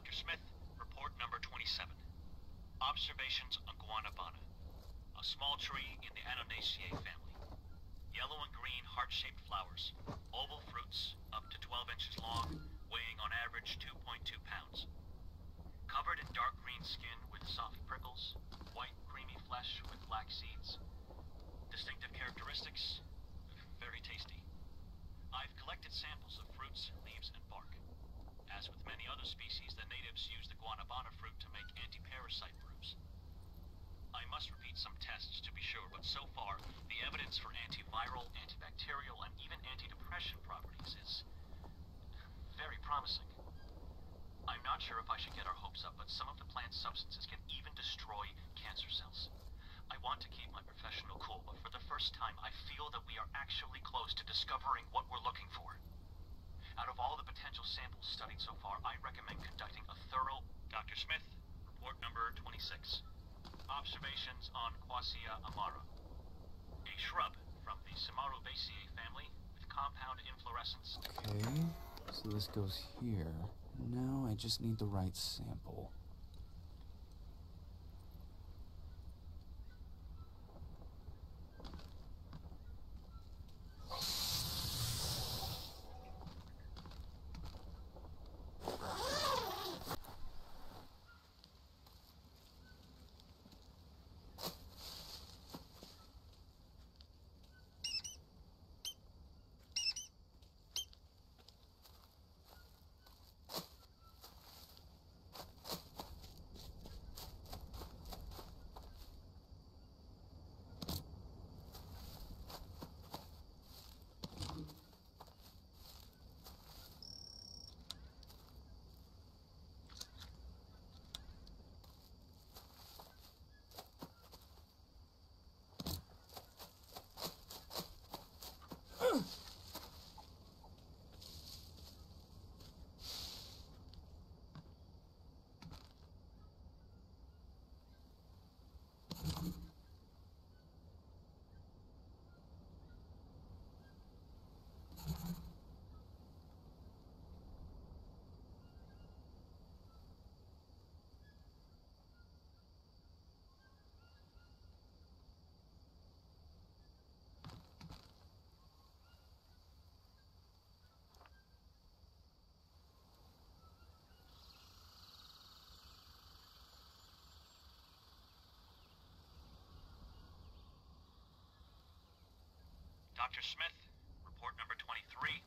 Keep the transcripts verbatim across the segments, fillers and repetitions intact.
Doctor Smith, report number twenty-seven. Observations on Guanabana, a small tree in the Annonaceae family. Yellow and green heart-shaped flowers, oval fruits up to twelve inches long, weighing on average two point two pounds. Covered in dark green skin with soft prickles, white creamy flesh with black seeds. Distinctive characteristics, very tasty. I've collected samples of fruits, leaves, and bark. As with many other species, the natives use the guanabana fruit to make anti-parasite brews. I must repeat some tests to be sure, but so far, the evidence for antiviral, antibacterial, and even antidepressant properties is very promising. I'm not sure if I should get our hopes up, but some of the plant substances can even destroy cancer cells. I want to keep my professional cool, but for the first time, I feel that we are actually close to discovering what we're looking for. Out of all the potential samples studied so far, I recommend conducting a thorough... Doctor Smith, report number twenty-six. Observations on Quassia amara, a shrub from the Samarubaceae family with compound inflorescence. Okay, so this goes here. Now I just need the right sample. Doctor Smith, report number twenty-three.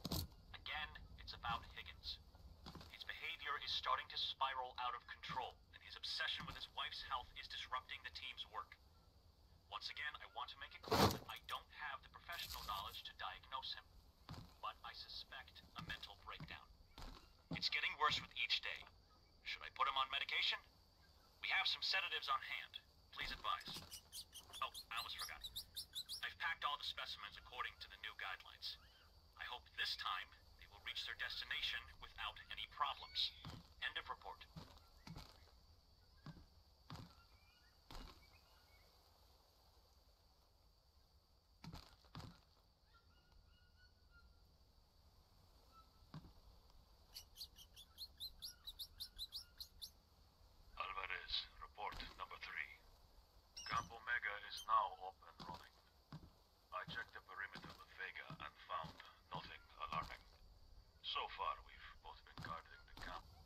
Again, it's about Higgins. His behavior is starting to spiral out of control, and his obsession with his wife's health is disrupting the team's work. Once again, I want to make it clear that I don't have the professional knowledge to diagnose him, but I suspect a mental breakdown. It's getting worse with each day. Should I put him on medication? We have some sedatives on hand. Please advise. Oh, I almost forgot. I've packed all the specimens according to the new guidelines. I hope this time they will reach their destination without any problems. End of report. Alvarez, report number three. Camp Omega is now up and running. I checked the perimeter with Vega and found nothing alarming. So far, we've both been guarding the camp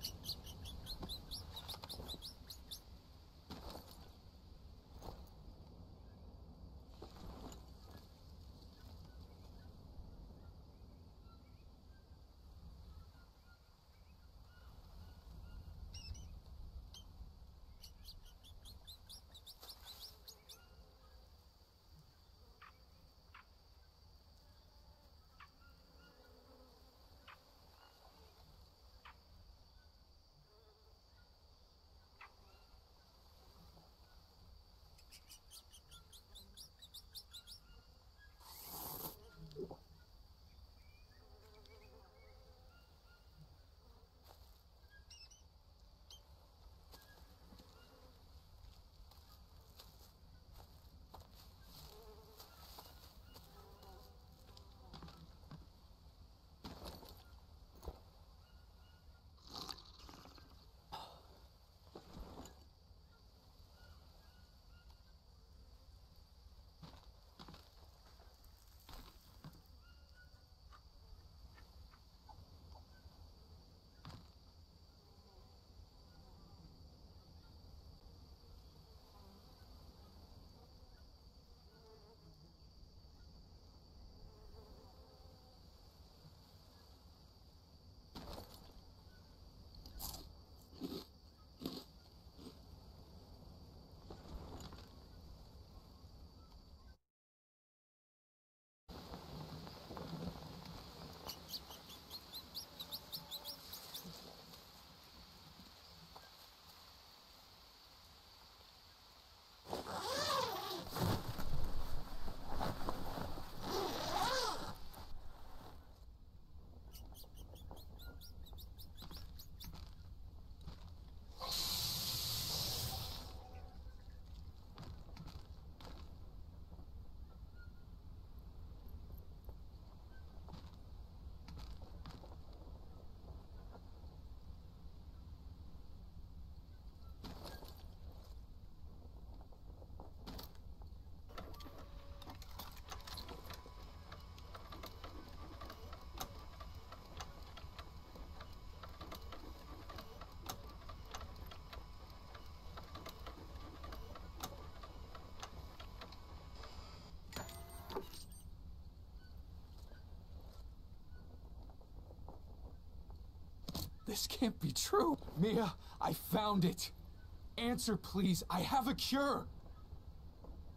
This can't be true. Mia, I found it. Answer, please. I have a cure.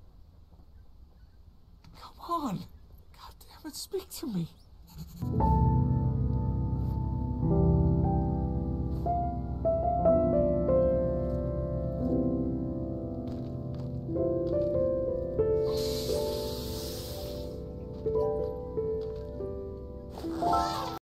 Come on. God damn it, speak to me.